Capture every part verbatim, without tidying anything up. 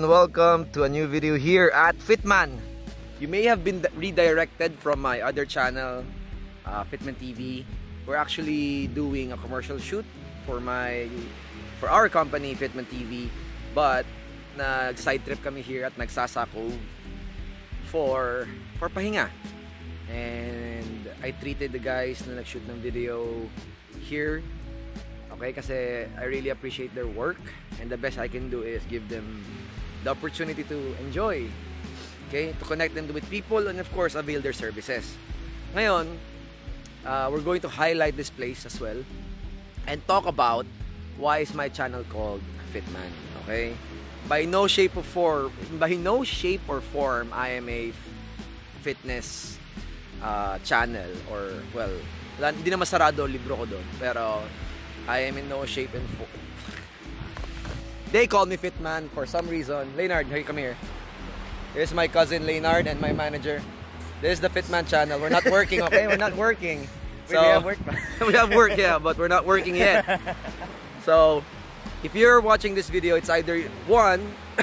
and welcome to a new video here at Fitman. You may have been redirected from my other channel, uh, Fitman T V. We're actually doing a commercial shoot for my for our company, Fitman T V. But nag-side trip kami here at Nagsasa Cove for for pahinga. And I treated the guys na nag-shoot ng video here. Okay, kasi I really appreciate their work, and the best I can do is give them the opportunity to enjoy, okay, to connect them with people, and of course avail their services. Ngayon, uh, we're going to highlight this place as well and talk about why is my channel called Fitman. Okay, by no shape or form, by no shape or form, I am a fitness uh, channel, or well, hindi na masarado libro ko doon, pero I am in no shape and form. They call me Fitman for some reason. Leonard, hey, come here. Here's my cousin Leonard and my manager. This is the Fitman channel. We're not working, okay? We're not working. So, we have work. We have work, yeah, but we're not working yet. So, if you're watching this video, it's either one,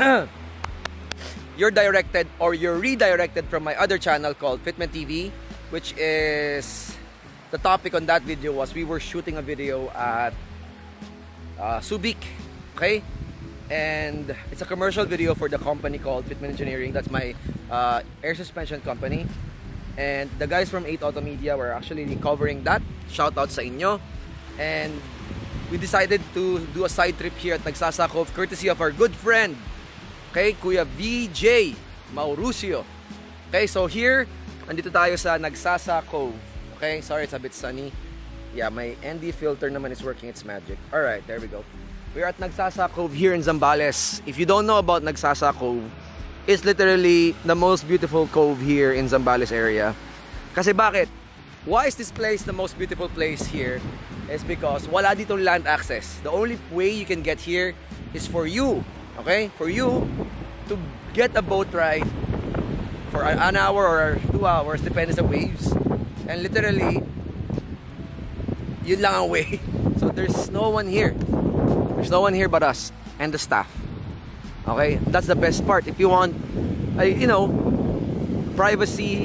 you're directed or you're redirected from my other channel called Fitman T V, which is, the topic on that video was we were shooting a video at uh, Subic, okay? And it's a commercial video for the company called Fitman Engineering. That's my uh, air suspension company. And the guys from eight Auto Media were actually covering that. Shout out sa inyo. And we decided to do a side trip here at Nagsasa Cove, courtesy of our good friend, okay, Kuya V J Marahuyo. Okay, so here, andito tayo sa Nagsasa Cove. Okay, sorry, it's a bit sunny. Yeah, my N D filter naman is working its magic. Alright, there we go. We're at Nagsasa Cove here in Zambales. If you don't know about Nagsasa Cove, it's literally the most beautiful cove here in Zambales area. Kasi bakit? Why is this place the most beautiful place here? It's because wala ditong land access. The only way you can get here is for you, okay? For you to get a boat ride for an hour or two hours, depending sa waves. And literally, yun lang ang way. So there's no one here. There's no one here but us and the staff. Okay, that's the best part. If you want, uh, you know, privacy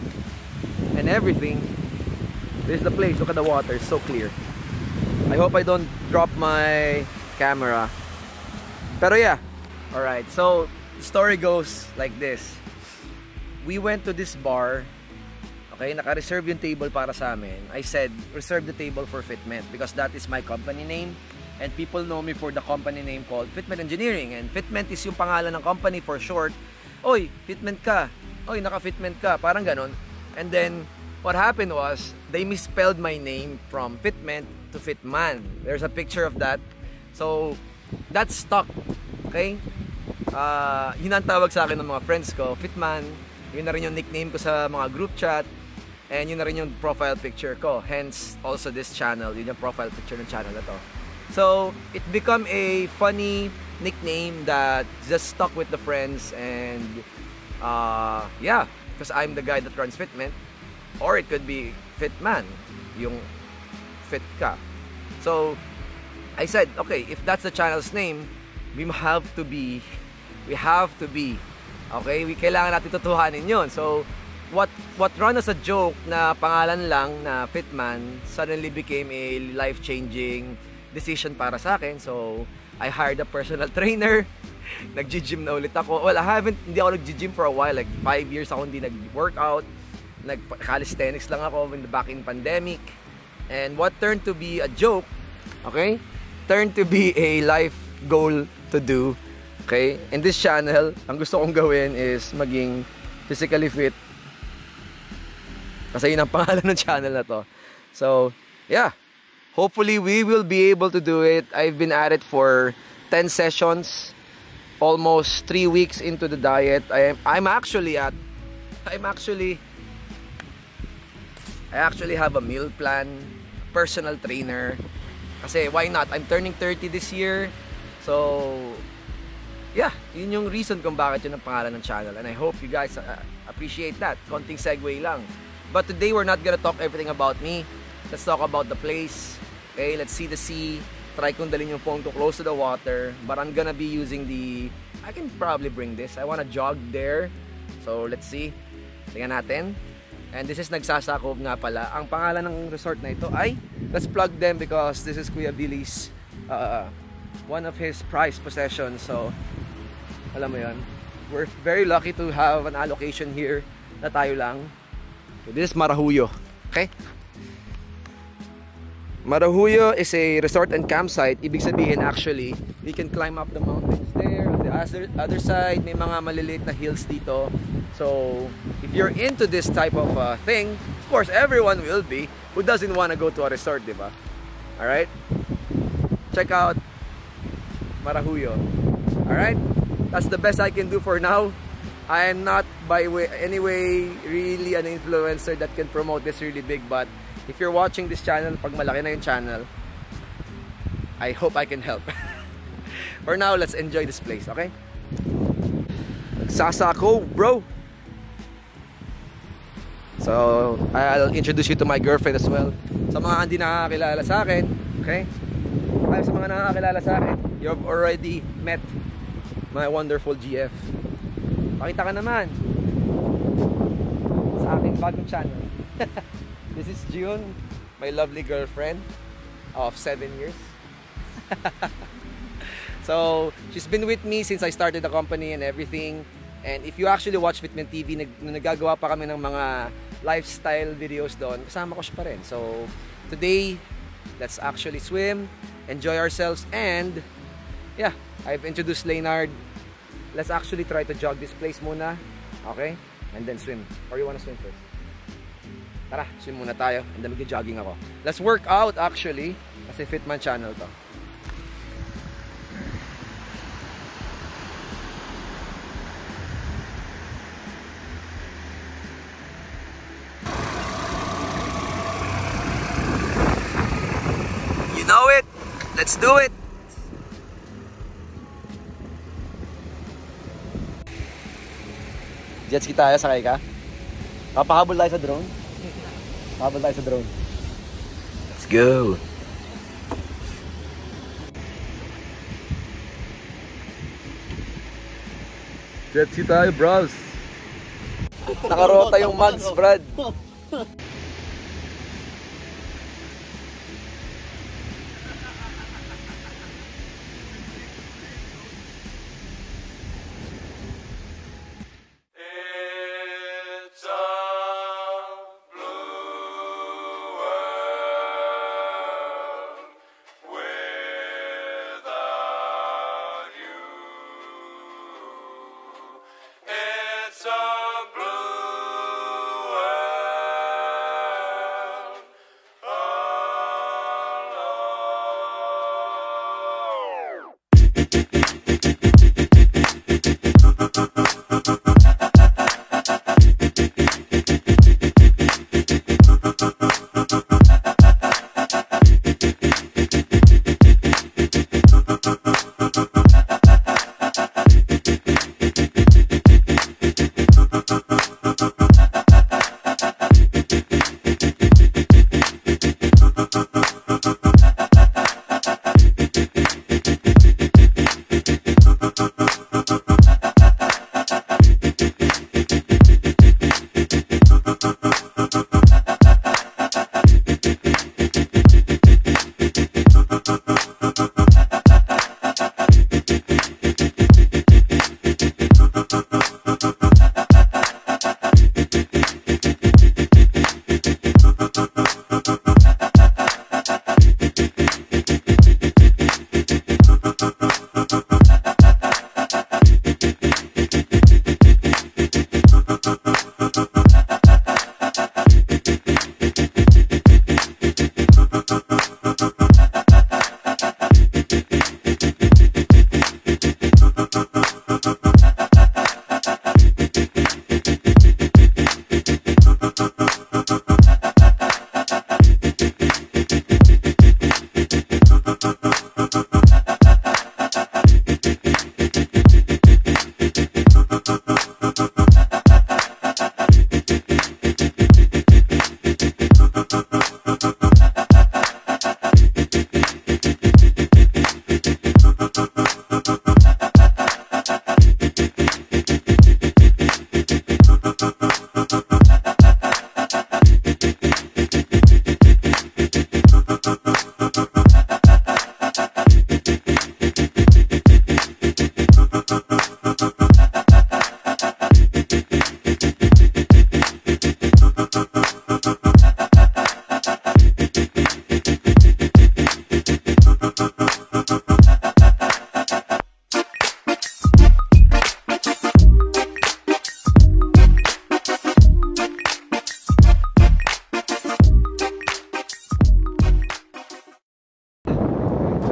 and everything, this is the place. Look at the water, it's so clear. I hope I don't drop my camera. Pero yeah, alright, so the story goes like this. We went to this bar. Okay, naka-reserve yung table para sa amin. I said, reserve the table for Fitman because that is my company name. And people know me for the company name called Fitman Engineering. And Fitman is yung pangalan ng company for short. Oy, Fitman ka. Oy, naka-Fitman ka. Parang ganon. And then, what happened was, they misspelled my name from Fitman to Fitman. There's a picture of that. So, that stuck. Okay? Uh, yun ang tawag sa akin ng mga friends ko, Fitman. Yun na rin yung nickname ko sa mga group chat. And yun na rin yung profile picture ko. Hence, also this channel. Yun yung profile picture ng channel na to. So, it became a funny nickname that just stuck with the friends. And, uh, yeah. Because I'm the guy that runs Fitman. Or it could be Fitman. Yung fit ka. So, I said, okay, if that's the channel's name, we have to be, we have to be, okay? We kailangan natin tutuhanin yun. So, what what run as a joke na pangalan lang na Fitman suddenly became a life-changing decision para sa akin. So, I hired a personal trainer. Nag-gym na ulit ako. Well, I haven't, hindi ako nag-gym for a while. Like, five years ako hindi nag-workout. Nag-calisthenics lang ako in the back in pandemic. And what turned to be a joke, okay, turned to be a life goal to do. Okay? In this channel, ang gusto kong gawin is maging physically fit. Kasi yun ang pangalan ng channel na to. So, yeah. Hopefully, we will be able to do it. I've been at it for ten sessions. Almost three weeks into the diet. I am, I'm actually at... I'm actually... I actually have a meal plan. Personal trainer. Kasi, why not? I'm turning thirty this year. So... yeah, yun yung reason kung bakit yun ang pangalan ng channel. And I hope you guys uh, appreciate that. Konting segue lang. But today, we're not gonna talk everything about me. Let's talk about the place. Okay, let's see the sea. Try kong dalhin yung phone ko close to the water. But I'm gonna be using the I can probably bring this. I wanna jog there. So let's see. Tingnan natin. And this is Nagsasa Cove nga pala. Ang pangalan ng resort na ito ay, let's plug them because this is Kuya Billy's uh, one of his prized possessions. So alam mo yun, we're very lucky to have an allocation here na tayo lang. So, this is Marahuyo. Okay? Marahuyo is a resort and campsite. Ibig sabihin actually, we can climb up the mountains there. On the other, other side, may mga maliliit na hills dito. So, if you're into this type of uh, thing, of course, everyone will be. Who doesn't want to go to a resort, diba? Alright? Check out Marahuyo. Alright? That's the best I can do for now. I am not by way, any way really an influencer that can promote this really big, but if you're watching this channel, pag malaki na yung channel, I hope I can help. For now, let's enjoy this place, okay? Nagsasa Cove, bro! So, I'll introduce you to my girlfriend as well. Sa mga hindi nakakilala sa akin, okay? Ay, sa mga nakakilala sa akin, you've already met my wonderful G F. Pakita ka naman sa aking bagong channel. This is June, my lovely girlfriend of seven years. So, she's been with me since I started the company and everything. And if you actually watch Fitman T V, nag nagagawa pa kami ng mga lifestyle videos doon, kasama ko siya pa rin. So, today, let's actually swim, enjoy ourselves, and yeah, I've introduced Leonard. Let's actually try to jog this place muna, okay? And then swim. Or you wanna swim first? Tara, swim muna tayo, and then mag-jogging ako. Let's work out actually, kasi Fitman channel to. You know it! Let's do it! Jet ski tayo, sakay ka? Papahabol tayo sa drone? Papahabol tayo sa drone. Let's go! Jet ski tayo, bros! Nakarota yung mugs, Brad!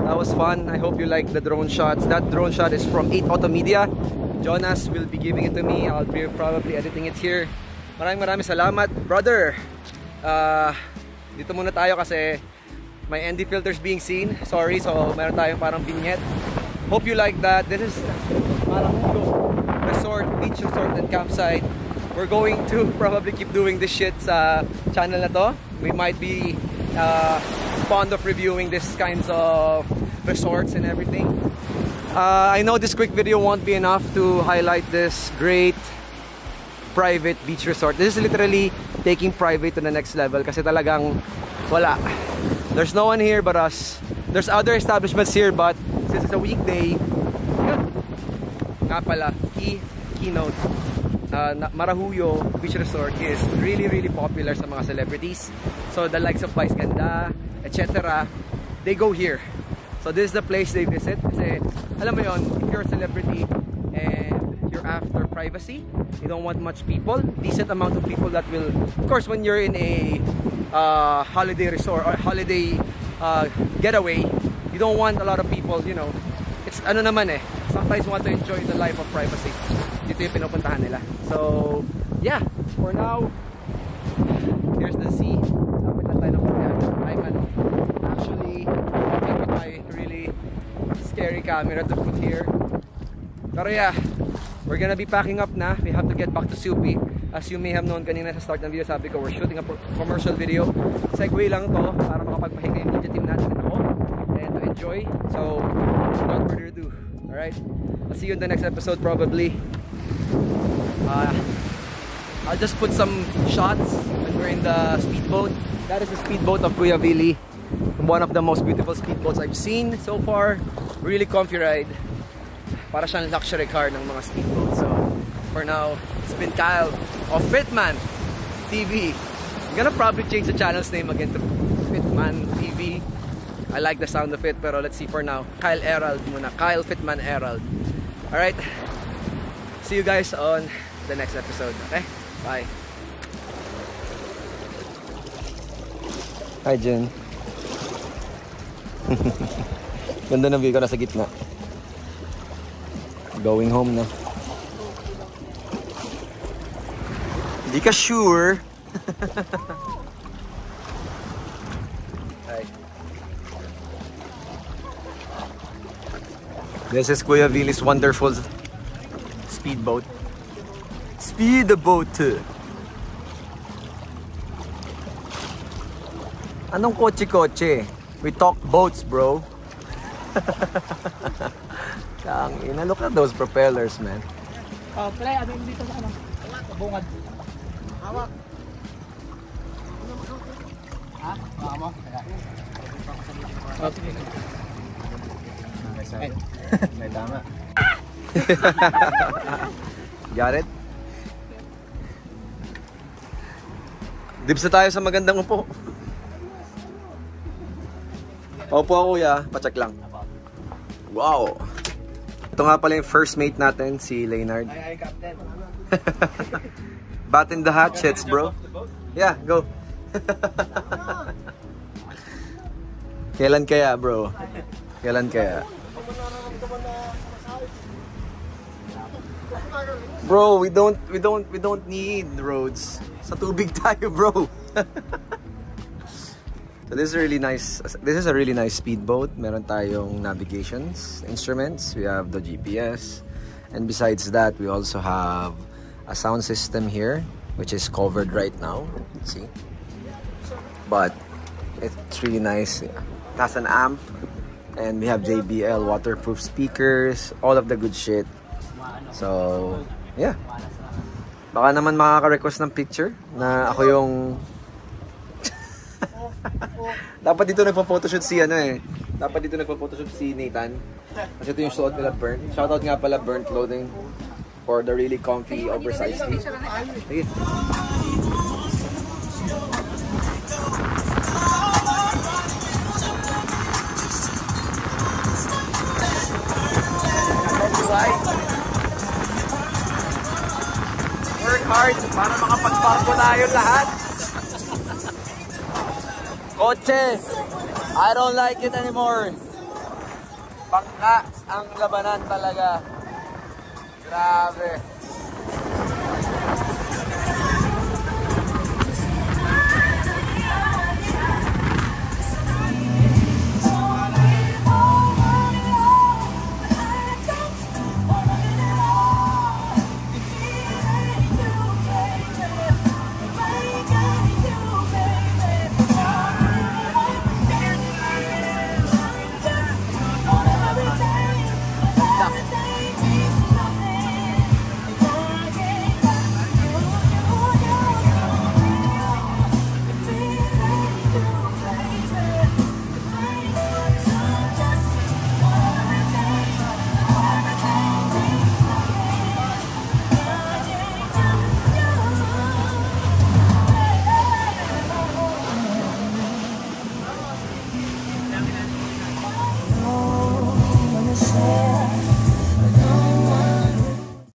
That was fun. I hope you like the drone shots. That drone shot is from eight Auto Media. Jonas will be giving it to me. I'll be probably editing it here. Maraming maraming salamat, brother. Uh, dito muna tayo kasi my N D filters being seen. Sorry, so meron tayong parang vignette. Hope you like that. This is Marahuyo Resort, Beach Resort and Campsite. We're going to probably keep doing this shit sa channel na to. We might be uh, fond of reviewing this kinds of resorts and everything. Uh, I know this quick video won't be enough to highlight this great private beach resort. This is literally taking private to the next level kasi talagang wala. There's no one here but us. There's other establishments here but since it's a weekday, yun. Nga pala, key, keynote. Uh, Marahuyo Beach Resort is really really popular sa mga celebrities. So the likes of Vice Ganda, et cetera, they go here. So this is the place they visit kasi alam mo yon, if you're a celebrity and you're after privacy, you don't want much people, decent amount of people that will, of course when you're in a uh, holiday resort or holiday uh, getaway, you don't want a lot of people, you know, it's ano naman eh, sometimes you want to enjoy the life of privacy. Dito yung pinupuntahan nila. So yeah, for now, here's the sea. Dapat lang tayo ng kuya. I'm ano, actually walking with my really scary camera to put here. Pero yeah, we're gonna be packing up na. We have to get back to Supi. As you may have known kanina sa start ng video, sabi ko we're shooting a commercial video. Segway lang to para makapagpahinga yung media team natin ako and to enjoy. So without further ado, alright, I'll see you in the next episode probably. uh, I'll just put some shots when we're in the speedboat. That is the speedboat of Kuya Billy, one of the most beautiful speedboats I've seen so far. Really comfy ride. Para siyang luxury car ng mga speedboats. So for now, it's been Kyle of Fitman T V. I'm gonna probably change the channel's name again to Fitman T V. I like the sound of it, pero let's see for now. Kyle Herald muna. Kyle Fitman Herald. Alright. See you guys on the next episode. Okay? Bye. Hi, Jen. Ganda ng view ko, nasa gitna. Going home na. Hindi ka sure. Hi. This is Kuya Billy's wonderful speedboat. Speedboat. Anong kotse-kotse? We talk boats, bro. Kang ina, look at those propellers, man. Oh, play, ano yung dito sa ano? Bungad. Hawak. Ha? Hawak mo? Okay. May tama. Got it? Dibs na tayo sa magandang upo. Opo ako, kuya. Pacheck lang. Wow! Ito nga pala yung first mate natin, si Leonard. Ay, ay, Captain. Batten the hatchets, bro. Yeah, go. Kailan kaya, bro? Kailan kaya? Bro, we don't we don't we don't need roads. Sa tubig tayo, bro. So this is really nice. This is a really nice speedboat. Meron tayong navigations instruments. We have the G P S, and besides that, we also have a sound system here, which is covered right now. See, but it's really nice. It has an amp, and we have J B L waterproof speakers, all of the good shit. So yeah, baka naman makaka-request ng picture na ako yung dapat dito nagpa-photoshoot si ano eh. Dapat dito nagpa-photoshoot si Nathan. Kasi ito yung suot nila, Burnt. Shoutout nga pala Burnt Clothing for the really comfy oversized tee. Sige. Work hard para makapagbarko tayo lahat. Kotse, I don't like it anymore. Bangka ang labanan talaga. Grabe.